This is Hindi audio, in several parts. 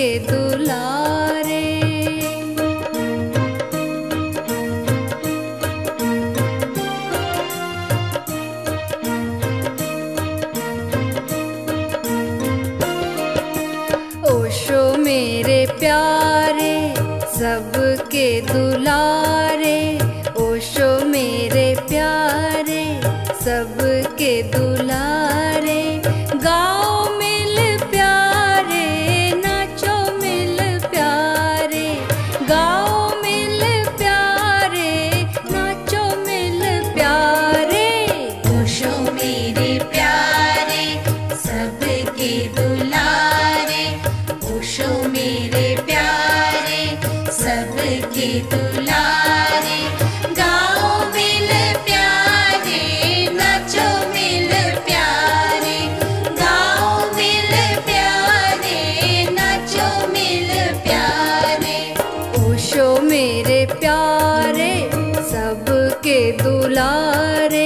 दुलारे। ओशो मेरे प्यारे सबके दुलारे, ओशो मेरे प्यारे सबके दुलारे। गाओ मिल प्यारे, नाचो मिल प्यारे, गाओ मिल प्यारे, नाचो मिल प्यारे। ओशो मेरे प्यारे सबके दुलारे, ओशो मेरे प्यारे सबके दुलारे। गाओ मिल प्यारे, नाचो मिल प्यारे, गाओ मिल प्यारे, नाचो मिल प्यारे। ओशो मेरे प्यारे सबके दुलारे।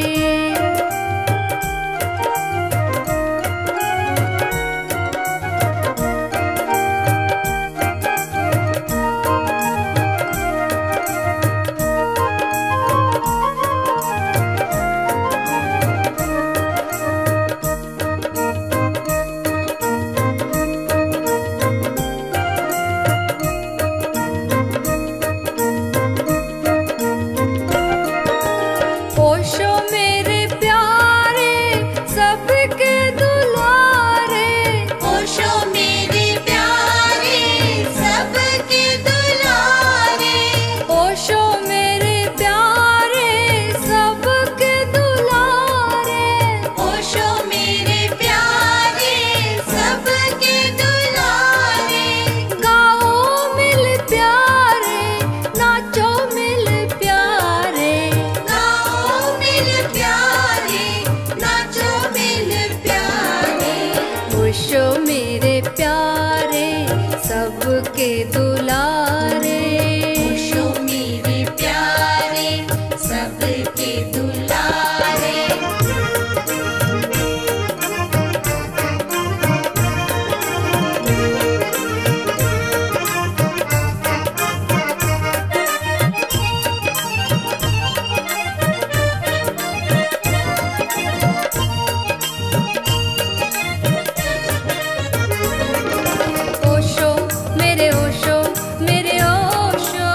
ओशो मेरे प्यारे सबके दुलारे, ओशो मेरे प्यारे सबके दुलारे, ओशो मेरे प्यारे सबके दुलारे। ओशो मेरे प्यारे सबके दुलारे। गाओ मिल प्यारे, नाचो मिल प्यारे, गाओ मिल प्यारे, नाचो मिल प्यारे। ओशो मेरे प्यारे सबके दुलारे। ओशो मेरे प्यारे सबके दुलारे। ओशो मेरे ओशो मेरे ओशो,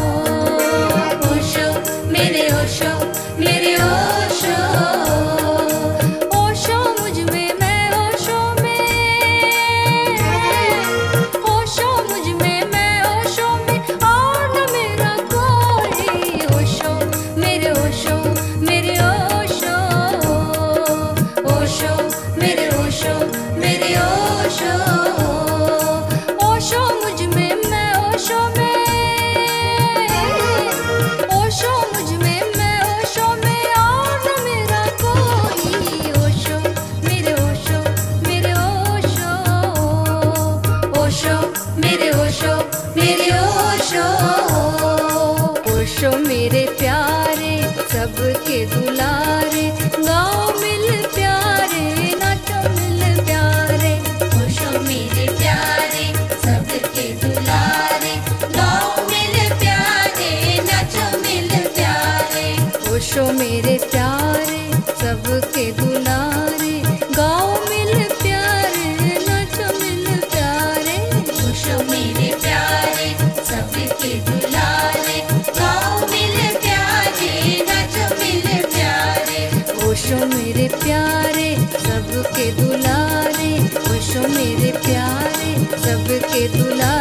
ओशो मेरे ओशो मेरे ओशो। ओशो मुझ में मैं ओशो में, ओशो मुझ में मैं ओशो में, और न मेरा कोई। ओशो मेरे ओशो मेरे ओशो, ओशो मेरे ओशो मेरे ओशो। ओशो मुझ में मैं ओशो में, ओशो मुझ में मैं ओशो में, और न मेरा कोई। ओशो मेरे ओशो मेरे ओशो, ओशो मेरे ओशो मेरे ओशो। ओशो मेरे प्यारे सबके दुलारे। गाओ मिल प्यारे, नाचो मिल प्यारे, ओशो मेरे प्यारे सबके दुलारे। गाओ मिल प्यारे, नाचो मिल प्यारे। ओशो मेरे प्यारे सबके दुलारे। गाओ मिल प्यारे, नाचो मिल प्यारे, ओशो मेरे प्यारे सबके दुलारे। गाओ मिल प्यारे, नाचो मिल प्यारे। ओशो मेरे प्यारे सबके दुलारे। ओशो मेरे प्यारे सबके दुलारे।